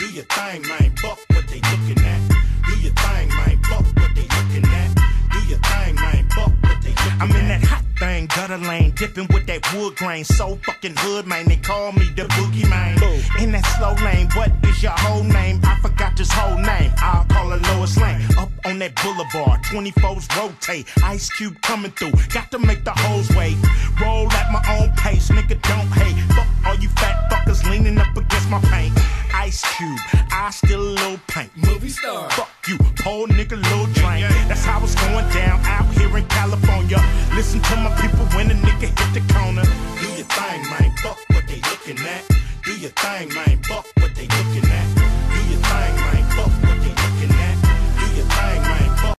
Do your thing, man. Fuck what they looking at. Do your thing, man. Fuck what they looking at. Do your thing, man. Fuck what they looking at. I'm in that hot thing, gutter lane, dipping with that wood grain. So fucking hood, man. They call me the boogie man. In that slow lane, what is your whole name? I forgot this whole name. I'll call her Lois Lane. Up on that boulevard, 24s rotate. Ice Cube coming through, got to make the hoes wait. Roll at my own pace, nigga don't hate. Fuck all you fat fuckers leaning up against my paint. Ice Cube, I still a little paint. Movie star. Fuck you, poor nigga, little drain. That's how it's going down out here in California. Listen to my people when a nigga hit the corner. Do your thing, man. Fuck what they looking at. Do your thing, man. Fuck what